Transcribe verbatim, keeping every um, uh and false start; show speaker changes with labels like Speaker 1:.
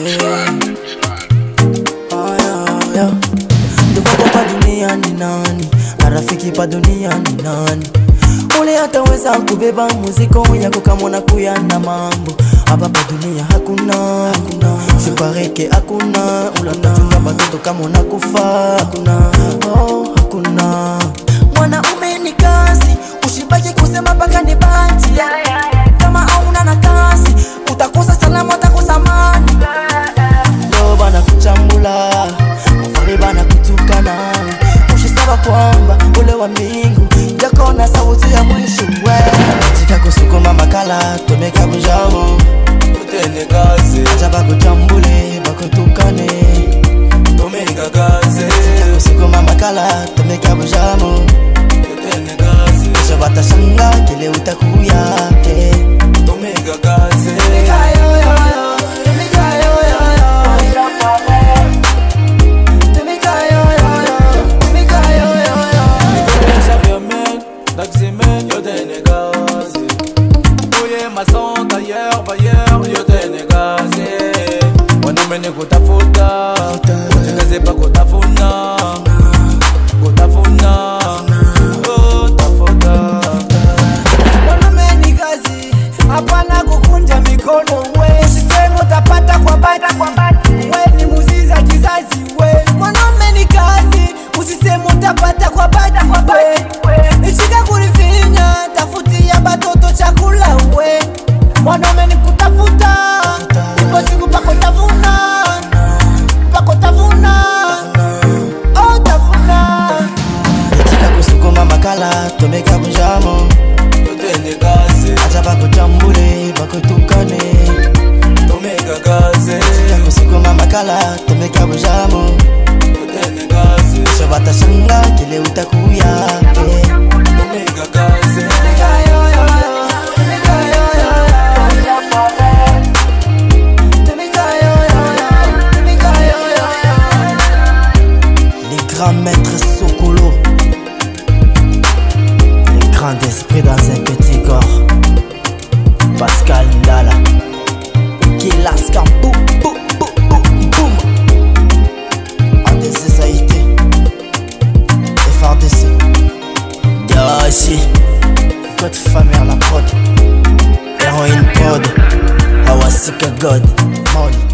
Speaker 1: Ndugu pa dunia ni nani? Marafiki pa dunia ni nani? Ule ataweza kubeba muziko yako kama unakuya na mambo. Hapa pa dunia hakuna, hakuna. Sipareke hakuna. Unachunga watoto kama unakufa. Hakuna, oh hakuna. Mwanaume ni kazi, usibaki kusema paka ni bahati. Kama hauna na kazi, utakosa salama, utakosa amani. Leo bana kuchambula, mfari bana kutukana. Ushisaba kwamba ule wa mbingu yako na sauti ya mwisho wewe. Tika kusukuma makala, tumeka bujamo.
Speaker 2: Utene kazi,
Speaker 1: acha bakuchambule, bakutukane.
Speaker 2: Tumeka kazi,
Speaker 1: tika kusukuma makala, tumeka bujamo.
Speaker 2: Utene kazi,
Speaker 1: acha batashanga kile utakuya.
Speaker 2: Tumeka kazi, Taximen, yo tene kazi. Uye mason, tailleur, bailleur, yo tene kazi. Mwanaume ni kutafuta, utikaze pa kutafuna. Kutafuna, oh tafuta.
Speaker 3: Mwanaume ni kazi, hapana kukunja mikono we. Usiseme utapata kwa bati, we ni muziza kizazi we. Mwanaume ni kazi, usiseme utapata kwa bati we. Nishika kulifinya, tafutia batoto chakula we. Mwanaume ni kutafuta, ipo siku pako tafuna. Pako tafuna, oh tafuna.
Speaker 1: Tika kusukuma makala, tumeka bujamo.
Speaker 2: Utene kazi,
Speaker 1: acha bakuchambule, bakutukane.
Speaker 2: tumeka kazi.
Speaker 1: Tika kusukuma makala, tumeka bujamo.
Speaker 2: Utene kazi,
Speaker 1: acha batashanga kile utakuya.
Speaker 2: tumeka kazi.
Speaker 1: Les grands maîtres Sokolo, les grands esprits dans un petit corps. Pascal Ndala, Kilaska, boum, boum, boum, boum, boum. A D C Saïté, F R D C, Yoshi, God Family la prod, Heroin Prod, Awasika God, Molly.